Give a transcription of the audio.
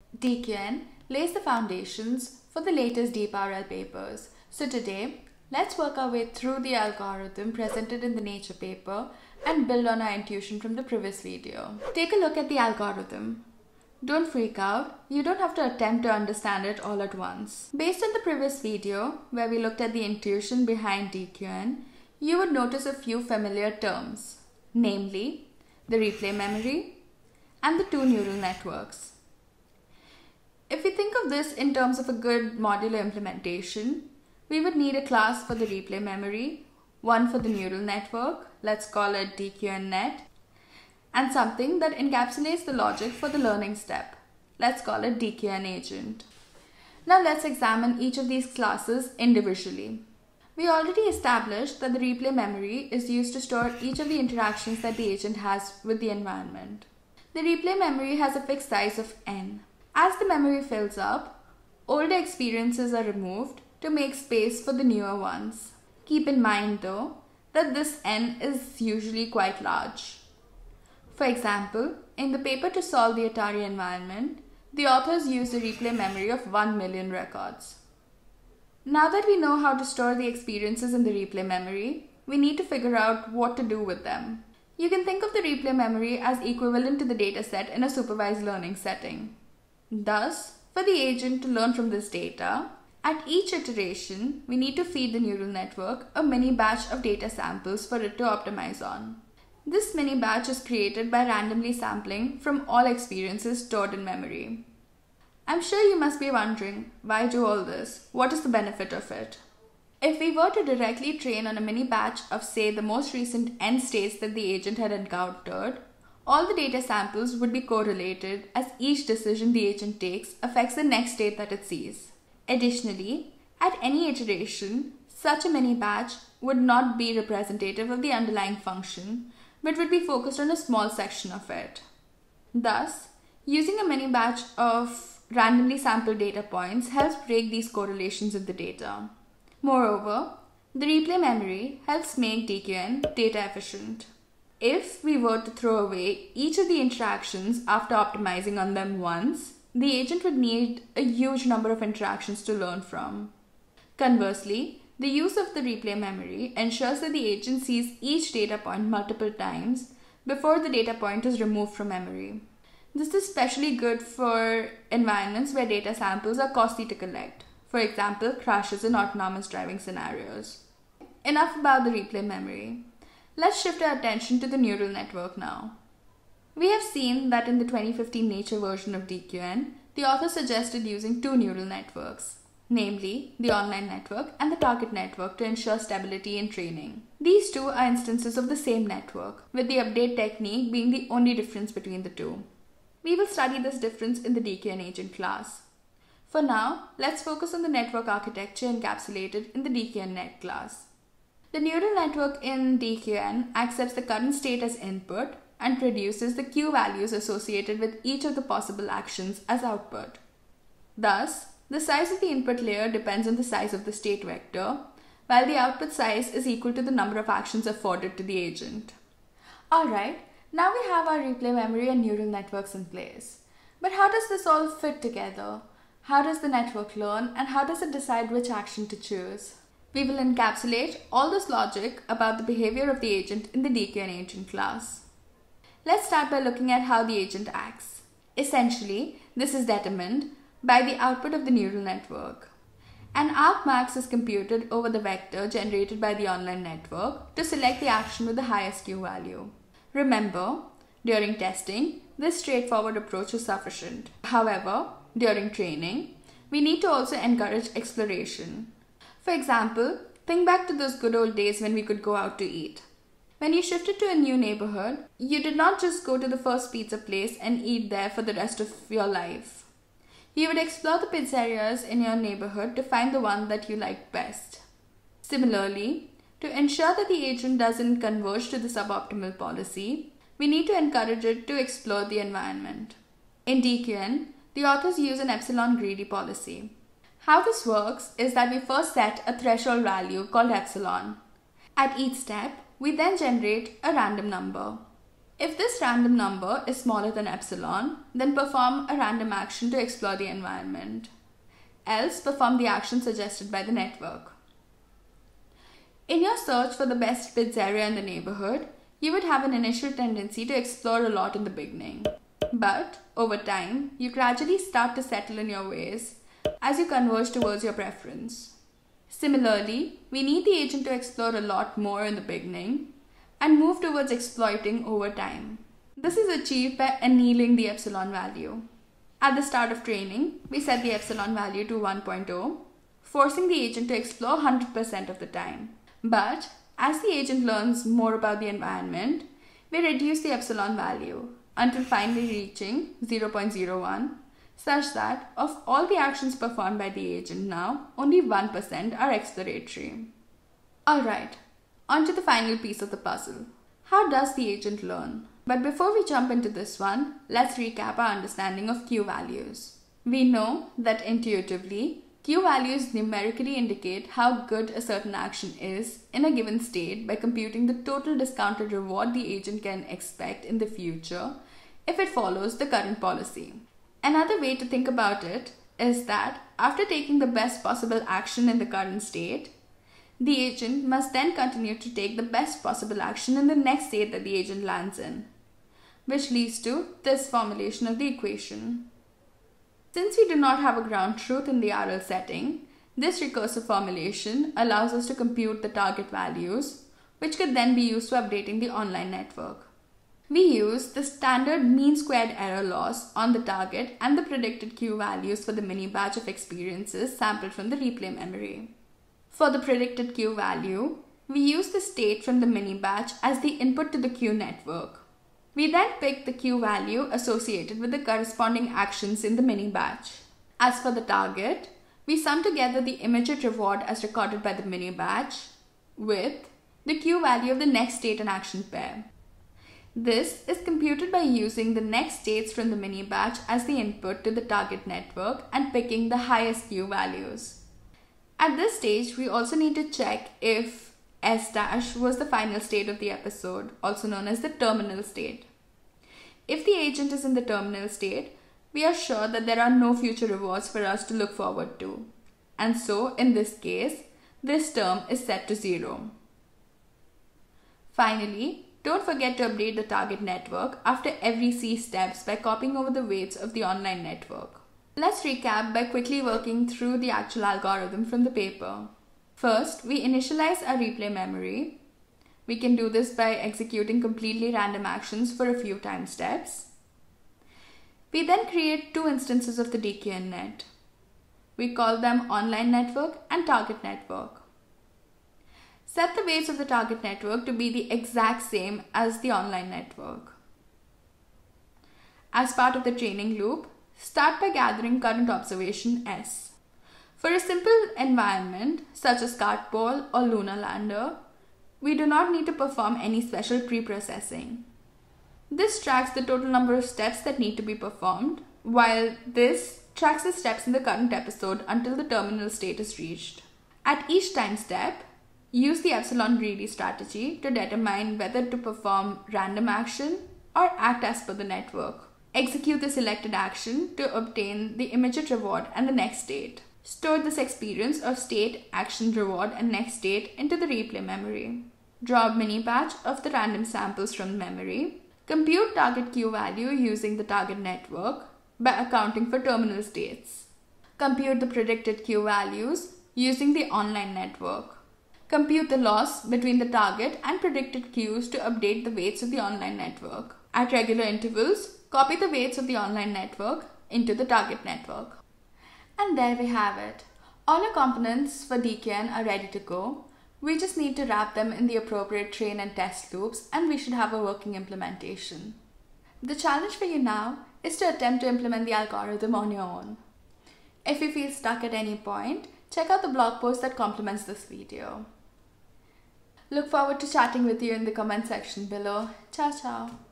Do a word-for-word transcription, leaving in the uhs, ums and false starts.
D Q N lays the foundations for the latest deep R L papers. So today, let's work our way through the algorithm presented in the Nature paper and build on our intuition from the previous video. Take a look at the algorithm. Don't freak out, you don't have to attempt to understand it all at once. Based on the previous video, where we looked at the intuition behind D Q N, you would notice a few familiar terms, namely the replay memory and the two neural networks. If we think of this in terms of a good modular implementation, we would need a class for the replay memory, one for the neural network, let's call it DQNNet, and something that encapsulates the logic for the learning step, let's call it DQNAgent. Now let's examine each of these classes individually. We already established that the replay memory is used to store each of the interactions that the agent has with the environment. The replay memory has a fixed size of n. As the memory fills up, older experiences are removed to make space for the newer ones. Keep in mind though, that this n is usually quite large. For example, in the paper to solve the Atari environment, the authors used a replay memory of one million records. Now that we know how to store the experiences in the replay memory, we need to figure out what to do with them. You can think of the replay memory as equivalent to the dataset in a supervised learning setting. Thus, for the agent to learn from this data, at each iteration, we need to feed the neural network a mini batch of data samples for it to optimize on. This mini batch is created by randomly sampling from all experiences stored in memory. I'm sure you must be wondering, why do all this? What is the benefit of it? If we were to directly train on a mini batch of, say, the most recent n states that the agent had encountered, all the data samples would be correlated as each decision the agent takes affects the next state that it sees. Additionally, at any iteration, such a mini batch would not be representative of the underlying function, but would be focused on a small section of it. Thus, using a mini batch of randomly sampled data points helps break these correlations in the data. Moreover, the replay memory helps make D Q N data efficient. If we were to throw away each of the interactions after optimizing on them once, the agent would need a huge number of interactions to learn from. Conversely, the use of the replay memory ensures that the agent sees each data point multiple times before the data point is removed from memory. This is especially good for environments where data samples are costly to collect. For example, crashes in autonomous driving scenarios. Enough about the replay memory. Let's shift our attention to the neural network now. We have seen that in the twenty fifteen Nature version of D Q N, the author suggested using two neural networks, namely the online network and the target network, to ensure stability in training. These two are instances of the same network, with the update technique being the only difference between the two. We will study this difference in the DQNAgent class. For now, let's focus on the network architecture encapsulated in the DQNNet class. The neural network in D Q N accepts the current state as input and produces the Q values associated with each of the possible actions as output. Thus, the size of the input layer depends on the size of the state vector, while the output size is equal to the number of actions afforded to the agent. Alright, now we have our replay memory and neural networks in place. But how does this all fit together? How does the network learn, and how does it decide which action to choose? We will encapsulate all this logic about the behavior of the agent in the DQNAgent class. Let's start by looking at how the agent acts. Essentially, this is determined by the output of the neural network. An argmax is computed over the vector generated by the online network to select the action with the highest Q value. Remember, during testing, this straightforward approach is sufficient. However, during training, we need to also encourage exploration. For example, think back to those good old days when we could go out to eat. When you shifted to a new neighborhood, you did not just go to the first pizza place and eat there for the rest of your life. You would explore the pizzerias in your neighborhood to find the one that you liked best. Similarly, to ensure that the agent doesn't converge to the suboptimal policy, we need to encourage it to explore the environment. In D Q N, the authors use an Epsilon-greedy policy. How this works is that we first set a threshold value called epsilon. At each step, we then generate a random number. If this random number is smaller than epsilon, then perform a random action to explore the environment. Else, perform the action suggested by the network. In your search for the best bits area in the neighborhood, you would have an initial tendency to explore a lot in the beginning. But, over time, you gradually start to settle in your ways as you converge towards your preference. Similarly, we need the agent to explore a lot more in the beginning and move towards exploiting over time. This is achieved by annealing the epsilon value. At the start of training, we set the epsilon value to one point zero, forcing the agent to explore one hundred percent of the time. But, as the agent learns more about the environment, we reduce the epsilon value until finally reaching zero point zero one, such that of all the actions performed by the agent now, only one percent are exploratory. Alright, on to the final piece of the puzzle. How does the agent learn? But before we jump into this one, let's recap our understanding of Q values. We know that intuitively, Q values numerically indicate how good a certain action is in a given state by computing the total discounted reward the agent can expect in the future if it follows the current policy. Another way to think about it is that after taking the best possible action in the current state, the agent must then continue to take the best possible action in the next state that the agent lands in, which leads to this formulation of the equation. Since we do not have a ground truth in the R L setting, this recursive formulation allows us to compute the target values, which could then be used for updating the online network. We use the standard mean squared error loss on the target and the predicted Q values for the mini batch of experiences sampled from the replay memory. For the predicted Q value, we use the state from the mini batch as the input to the Q network. We then pick the Q value associated with the corresponding actions in the mini batch. As for the target, we sum together the immediate reward as recorded by the mini batch with the Q value of the next state and action pair. This is computed by using the next states from the mini batch as the input to the target network and picking the highest Q values. At this stage, we also need to check if S dash was the final state of the episode, also known as the terminal state. If the agent is in the terminal state, we are sure that there are no future rewards for us to look forward to. And so, in this case, this term is set to zero. Finally, don't forget to update the target network after every C steps by copying over the weights of the online network. Let's recap by quickly working through the actual algorithm from the paper. First, we initialize our replay memory. We can do this by executing completely random actions for a few time steps. We then create two instances of the D Q N net. We call them online network and target network. Set the weights of the target network to be the exact same as the online network. As part of the training loop, start by gathering current observation S. For a simple environment such as Cartball or Lunar Lander, we do not need to perform any special pre-processing. This tracks the total number of steps that need to be performed, while this tracks the steps in the current episode until the terminal state is reached. At each time step, use the Epsilon-greedy strategy to determine whether to perform random action or act as per the network. Execute the selected action to obtain the immediate reward and the next state. Store this experience of state, action, reward, and next state into the replay memory. Draw a mini batch of the random samples from memory. Compute target Q value using the target network by accounting for terminal states. Compute the predicted Q values using the online network. Compute the loss between the target and predicted Qs to update the weights of the online network. At regular intervals, copy the weights of the online network into the target network. And there we have it. All our components for D Q N are ready to go. We just need to wrap them in the appropriate train and test loops, and we should have a working implementation. The challenge for you now is to attempt to implement the algorithm on your own. If you feel stuck at any point, check out the blog post that complements this video. Look forward to chatting with you in the comment section below. Ciao, ciao.